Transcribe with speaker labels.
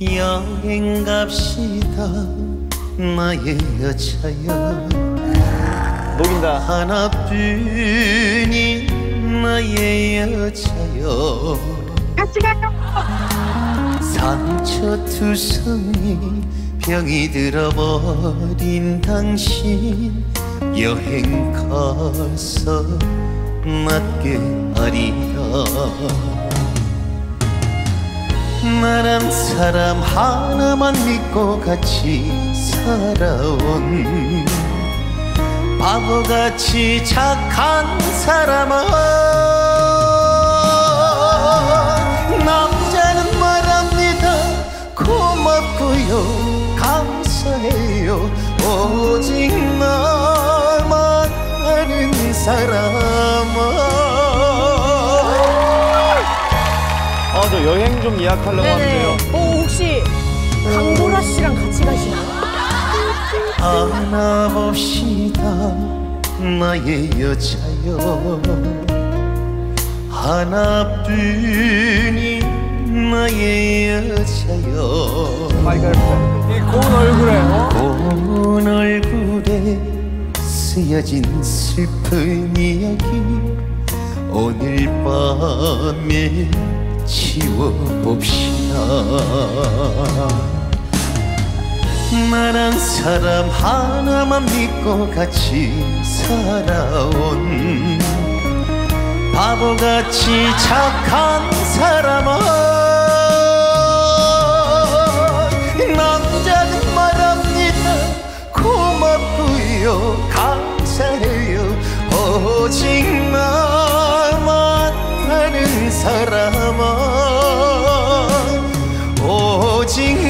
Speaker 1: 여행 갑시다 나의 여자여
Speaker 2: 녹인다.
Speaker 1: 하나뿐인 나의 여자여 상처투성이 병이 들어버린 당신 여행 가서 낫게 하리라 나란 사람 하나만 믿고 같이 살아온 바보같이 착한 사람아 남자는 말합니다 고맙고요 감사해요 오직 나만 아는 사람아
Speaker 2: 저 여행 좀 예약하려고 하는데요.
Speaker 3: 혹시 강보라 씨랑 같이 가시나?
Speaker 1: 안아봅시다 나의 여자여 하나뿐인 나의 여자여
Speaker 2: 이 고운 얼굴에
Speaker 1: 고운 얼굴에 쓰여진 슬픈 이야기 오늘 밤에 지워봅시다 나란 사람 하나만 믿고 같이 살아온 바보같이 착한 사람아 남자는 말합니다 고맙고요 감사해요 오직 나만 아는 사람아 오직